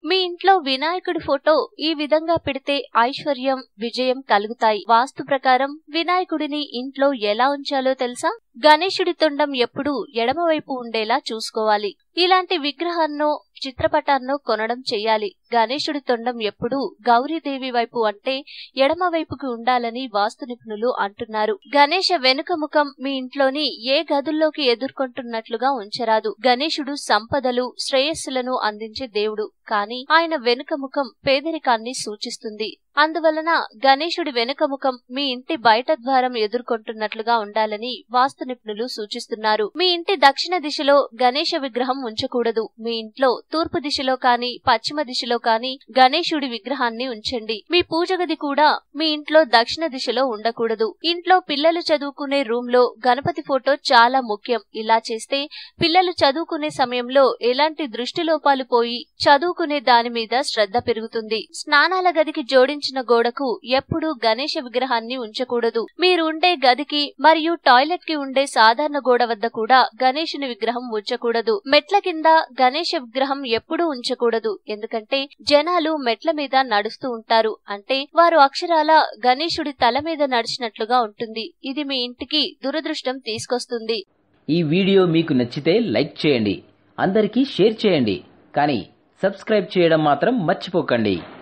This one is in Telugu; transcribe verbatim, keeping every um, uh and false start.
మీ ఇంట్లో వినాయకుడి ఫోటో ఈ విధంగా పెడితే ఐశ్వర్యం, విజయం కలుగుతాయి. వాస్తు ప్రకారం వినాయకుడిని ఇంట్లో ఎలా ఉంచాలో తెలుసా? గణేశుడి తొండం ఎప్పుడూ ఎడమవైపు ఉండేలా చూసుకోవాలి. ఇలాంటి విగ్రహాన్నో చిత్రపటాన్నో కొనడం చెయ్యాలి. గణేశుడి తొండం ఎప్పుడూ గౌరీదేవి వైపు అంటే ఎడమ వైపుకి ఉండాలని వాస్తు నిపుణులు అంటున్నారు. గణేశ వెనుక ముఖం మీ ఇంట్లోని ఏ గదుల్లోకి ఎదుర్కొంటున్నట్లుగా ఉంచరాదు. గణేశుడు సంపదలు, శ్రేయస్సులను అందించే దేవుడు. కానీ ఆయన వెనుక ముఖం పేదరికాన్ని సూచిస్తుంది. అందువలన గణేశుడి వెనుక ముఖం మీ ఇంటి బయట ద్వారం ఎదుర్కొంటున్నట్లుగా ఉండాలని వాస్తు నిపుణులు సూచిస్తున్నారు. మీ ఇంటి దక్షిణ దిశలో గణేశ విగ్రహం ఉంచకూడదు. మీ ఇంట్లో తూర్పు దిశలో కానీ పశ్చిమ దిశలో కానీ గణేశుడి విగ్రహాన్ని ఉంచండి. మీ పూజ గది కూడా మీ ఇంట్లో దక్షిణ దిశలో ఉండకూడదు. ఇంట్లో పిల్లలు చదువుకునే రూమ్ లో గణపతి ఫోటో చాలా ముఖ్యం. ఇలా చేస్తే పిల్లలు చదువుకునే సమయంలో ఎలాంటి దృష్టి లోపాలు పోయి చదువుకునే దాని మీద శ్రద్ధ పెరుగుతుంది. స్నానాల గదికి జోడించిన గోడకు ఎప్పుడూ గణేశ విగ్రహాన్ని ఉంచకూడదు. మీరు ఉండే గదికి మరియు టాయిలెట్ కి ఉండే సాధారణ గోడ వద్ద కూడా గణేశుని విగ్రహం ఉంచకూడదు. మెట్ల కింద గణేశ విగ్రహం ఎప్పుడూ ఉంచకూడదు. ఎందుకంటే జనాలు మెట్ల మీద నడుస్తూ ఉంటారు. అంటే వారు అక్షరాల గణేశుడి తల మీద నడిచినట్లుగా ఉంటుంది. ఇది మీ ఇంటికి దురదృష్టం తీసుకొస్తుంది. ఈ వీడియో మీకు నచ్చితే లైక్ చేయండి, అందరికీ షేర్ చేయండి, కానీ సబ్స్క్రైబ్ చేయడం మాత్రం మర్చిపోకండి.